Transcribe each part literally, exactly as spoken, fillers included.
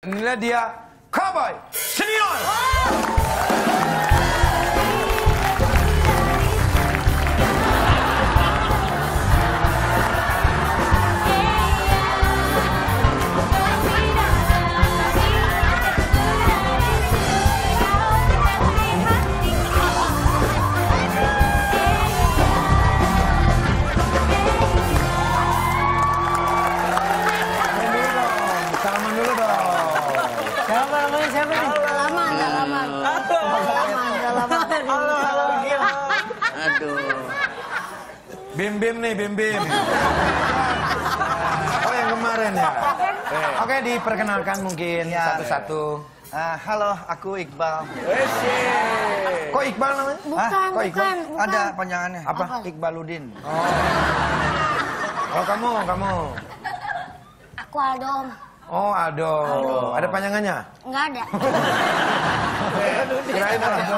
Inilah dia Cowboy Senior. Bim Bim nih, Bim Bim. Oh yang kemarin ya. Oke, diperkenalkan mungkin satu-satu. Uh, halo, aku Iqbal. Kok Iqbal namanya? Bukan, Hah? Kok Iqbal? bukan, bukan. Ada panjangannya. Apa? Iqbaludin. Oh. Oh kamu, kamu. Aku Aldo. Oh Aldo. Aldo. Ada panjangannya? Enggak ada. Kirain Aldo.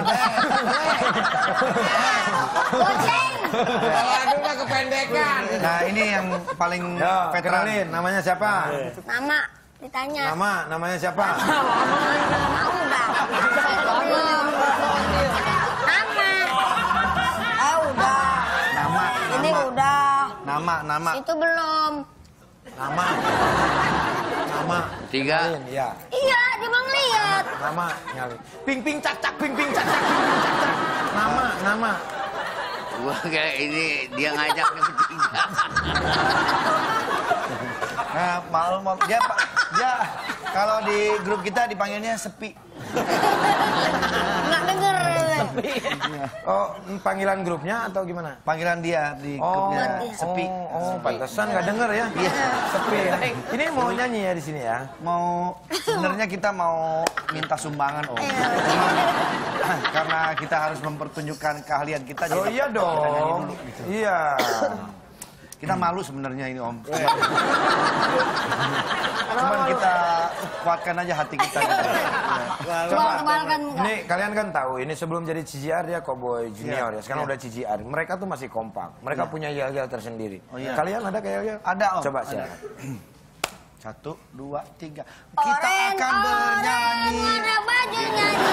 Goceng. Kalau Aldo mah kependekan. Nah ini yang paling Yo, veteran. kenalin, namanya siapa? Nama ditanya. Nama, namanya siapa? Nama udah. Belum. Nama. Eh udah. Nama, Ini nama, udah. nama, nama. Itu belum. Nama. Nama. Tiga. Kenalin, iya. Iya, dia mau ngeliat. Nama, nyalin. Ping ping cak cak, ping ping cak cak, ping ping cak cak. Nama, nama. Gua kayak ini dia ngajaknya bertiga. Nah, malu, malu. Dia, Pak, dia kalau di grup kita dipanggilnya Sepi. Nggak denger. Oh, panggilan grupnya atau gimana? Panggilan dia di Oh, grupnya Sepi. Oh, oh pantesan nggak denger ya? Iya. Sepi. Ya. Ini mau nyanyi ya di sini ya? Mau sebenarnya kita mau minta sumbangan Om. Karena kita harus mempertunjukkan keahlian kita. Oh jadi iya kita nyanyi dong. dulu, gitu. Iya. Kita malu sebenarnya ini Om. Cuman kita kuatkan aja hati kita. Gitu. Coba, Tebal-tebalkan muka. ini kalian kan tahu, ini sebelum jadi C J R dia Cowboy Junior Iya, ya. Sekarang iya. udah C J R. Mereka tuh masih kompak. Mereka punya yel-yel tersendiri. Oh, iya. Kalian ada kayak yel-yel? Ada Om. Coba Ada. silakan. Satu, dua, tiga. Kita Oren, akan bernyanyi. oren, warna baju nyanyi.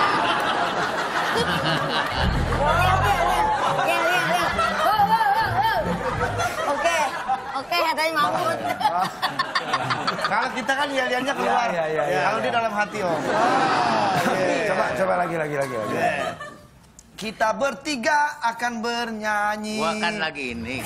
Lihat, lihat, lihat. Lihat, lihat, lihat. Wow, wow, wow, wow. Oke, oke, katanya Mahmud. Kalau kita kan yel-yelnya keluar. Iya, iya, iya, Kalau iya. di dalam hati Om. Coba, coba lagi, lagi, lagi. lagi. Kita bertiga akan bernyanyi. Gua kan lagi ini.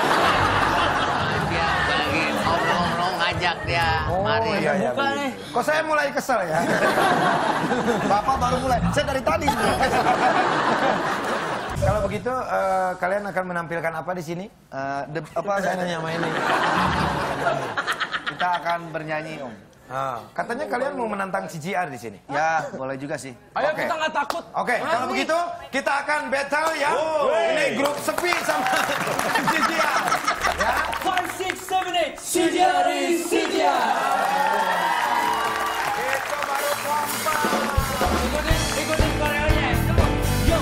Dia lagi ngobrol-ngobrol ngajak dia. Oh, Mari. iya, iya. Nih. Kok saya mulai kesel ya? Bapak baru mulai. Saya dari tadi sebenarnya. Kalau begitu, eh, kalian akan menampilkan apa di sini? Eh, de- apa Saya nanya sama ini. Kita akan bernyanyi Om. Ah, katanya kalian mau menantang C J R di sini. Ya boleh juga sih. Ayo Oke. kita nggak takut. Oke, kalau begitu kita akan battle ya. Ini grup Sepi sama C J R. Ya. Five, six, seven, eight. C J R is C J R. Itu baru kompak. Ikutin, ikutin koreonya. Come on. Yo.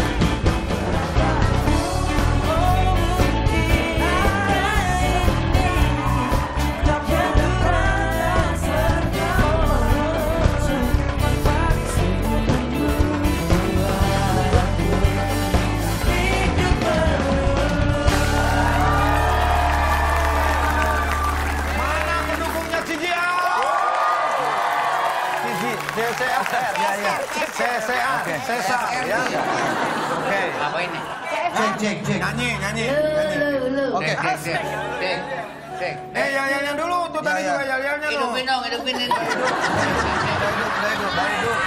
Mana pendukungnya C J R? C C R. Ya ya. C C R. Sesar. Ya. Oke. Apa ini? Cek cek cek. Nyanyi, nyanyi, nyanyi. Oke. Dek, dek, dek, dek. Eh, yang yang yang dulu tuh tadi Ya, ya. juga yel-yelnya loh. Hidupin dong, hidupin ini. Udah hidup, udah hidup, udah hidup.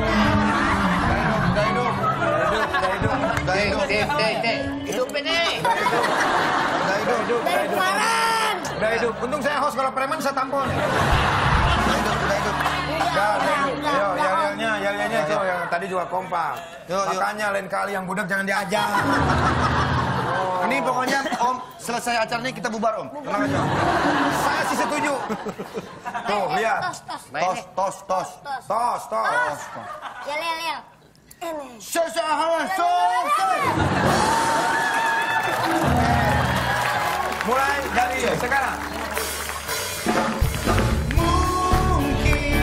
Udah hidup, Udah hidup. udah Dek, hidup. dek, dek, dek. Hidupin nih. Udah hidup, Dari kemarin. Udah hidup. Untung saya host, kalau preman saya tampon. udah hidup, udah hidup. Udah, udah hidup. Yo, yel-yelnya, yel-yelnya tuh yang tadi juga kompak. Yuk, yuk. Makanya lain kali yang budak jangan diajak. Ini pokoknya Om, selesai acara ini kita bubar Om. Tenang aja. Saya sih setuju. Tuh, lihat. Tos, tos. Tos, tos, tos. Tos, tos. Yel, yel, yel. Ini. Sesahawan, selesai. Mulai dari sekarang. Mungkin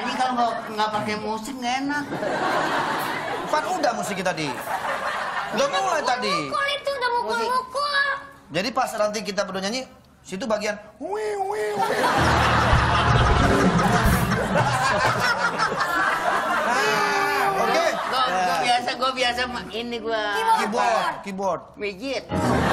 nyanyi kalau nggak nggak pakai musik nggak enak. Kan udah musik tadi. Udah mulai tadi. Mukul itu udah mukul-mukul. Jadi pas nanti kita berdua nyanyi, situ bagian. Wih, wih, wih. Oke. Gue biasa, gue biasa ini gue. Keyboard, keyboard. Mijit.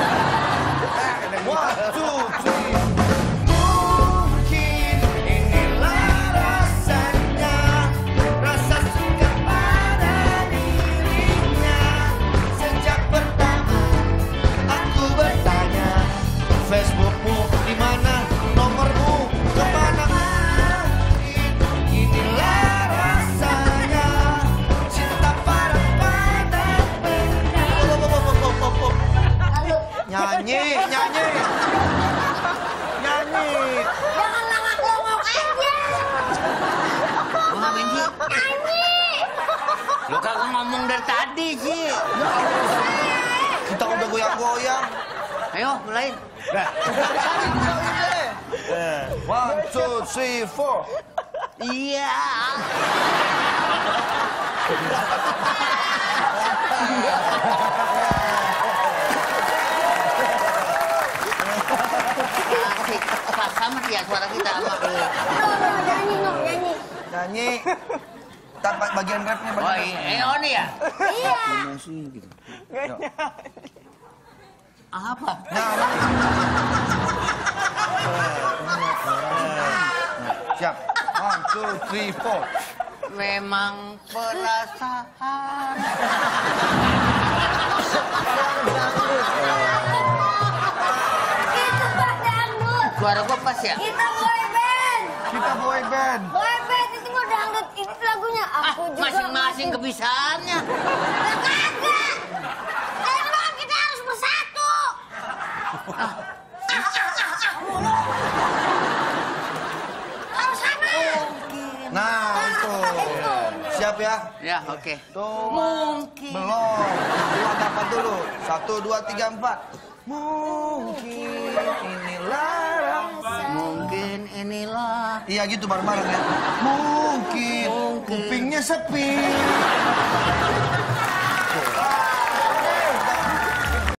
One, two, three. Mungkin inilah rasanya, rasa suka pada dirinya. Sejak pertama aku bertanya, Facebookmu di mana, nomormu kemana? Mungkin inilah rasanya, cinta pada pada Nyanyi, nyanyi. Nyanyi. Jangan lawak-lawak aja. Lu ngapain sih? Nyanyi. Lu kagak ngomong dari tadi sih. Kita udah goyang-goyang. Ayo, mulai. One, two, three, four. Iya. Asik. Pas sama ya suara kita sama. No, no, nyanyi, no, nyanyi. Nyanyi. Ntar ba- bagian rapnya Oh bagian iya, eh, oh nih ya? Iya. Apa? Nah, siap. One, two, three, four. Memang perasaan. Itu Pak dangdut. Suara gua pas ya? Kita boy band. Kita boy band. Boy band itu mah dangdut. Ini lagunya Ah, aku juga. masing-masing kebisaannya. Lah kagak. Emang kita harus bersatu. Harus sama. Nah, itu. Siap ya? Ya, oke. Tuh. Mungkin. Belum. Dua dapat dulu. Satu, dua, tiga, empat. Mungkin inilah rasa. Mungkin inilah. Iya gitu bareng-bareng ya. Mungkin, Mungkin. kupingnya sepi.